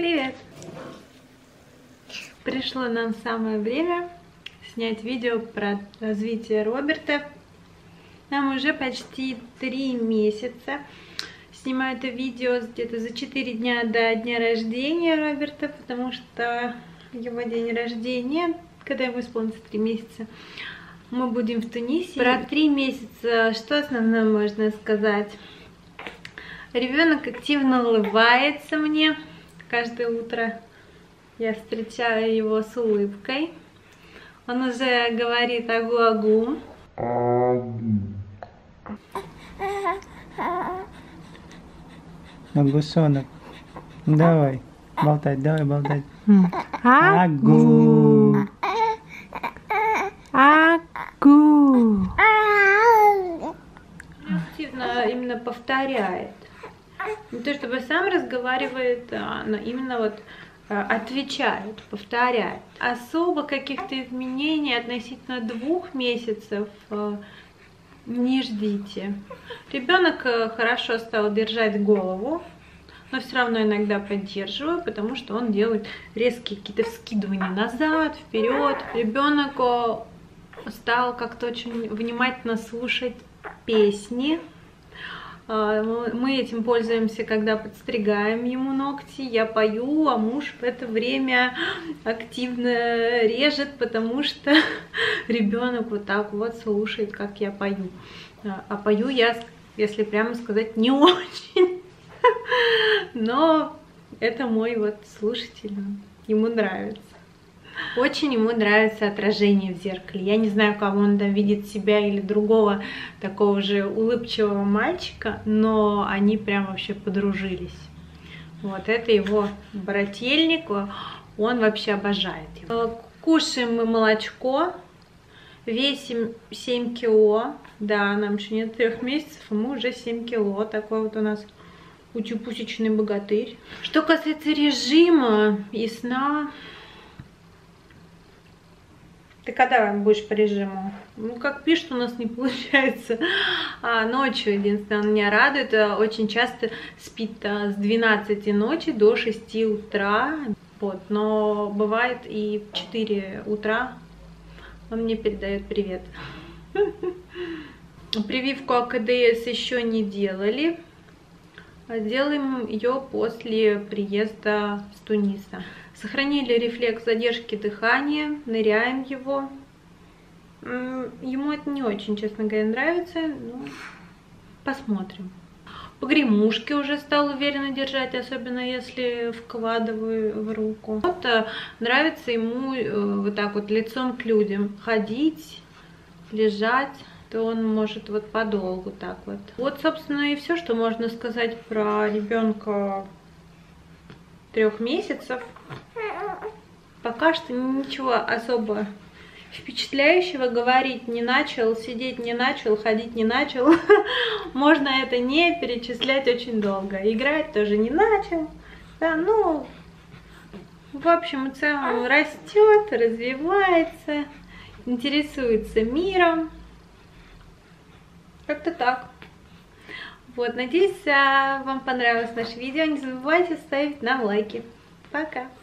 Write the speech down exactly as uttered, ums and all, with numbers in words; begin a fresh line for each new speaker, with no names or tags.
Привет! Пришло нам самое время снять видео про развитие Роберта. Нам уже почти три месяца. Снимаю это видео где-то за четыре дня до дня рождения Роберта, потому что его день рождения, когда ему исполнится три месяца, мы будем в Тунисе. Про три месяца что основное можно сказать? Ребенок активно улыбается мне. Каждое утро я встречаю его с улыбкой. Он уже говорит агу-агу.
Агусонок. Давай, болтать, давай болтать.
Агу. Агу. Активно именно повторяет. Не то чтобы сам разговаривает, но именно вот отвечает, повторяет. Особо каких-то изменений относительно двух месяцев не ждите. Ребенок хорошо стал держать голову, но все равно иногда поддерживаю, потому что он делает резкие какие-то вскидывания назад, вперед. Ребенок стал как-то очень внимательно слушать песни. Мы этим пользуемся, когда подстригаем ему ногти. Я пою, а муж в это время активно режет, потому что ребенок вот так вот слушает, как я пою. А пою я, если прямо сказать, не очень. Но это мой вот слушатель, ему нравится. Очень ему нравится отражение в зеркале. Я не знаю, кого он там видит, себя или другого такого же улыбчивого мальчика, но они прям вообще подружились. Вот это его брательник, он вообще обожает его. Кушаем мы молочко, весим семь кило. Да, нам еще нет трех месяцев, а мы уже семь кило. Такой вот у нас утюпусечный богатырь. Что касается режима и сна... Ты когда будешь по режиму? Ну, как пишут, у нас не получается. А ночью, единственное, он меня радует. Очень часто спит с двенадцати ночи до шести утра. Вот. Но бывает и в четыре утра он мне передает привет. Прививку а ка дэ эс еще не делали. Делаем ее после приезда с Туниса. Сохранили рефлекс задержки дыхания, ныряем его. Ему это не очень, честно говоря, нравится, но посмотрим. Погремушки уже стал уверенно держать, особенно если вкладываю в руку. Вот, нравится ему вот так вот лицом к людям ходить, лежать, то он может вот подолгу так вот. Вот, собственно, и все, что можно сказать про ребенка трех месяцев. Пока что ничего особо впечатляющего говорить не начал, сидеть не начал, ходить не начал. Можно это не перечислять очень долго. Играть тоже не начал. Да, ну, в общем и целом растет, развивается, интересуется миром. Как-то так. Вот, надеюсь, вам понравилось наше видео. Не забывайте ставить нам лайки. Пока!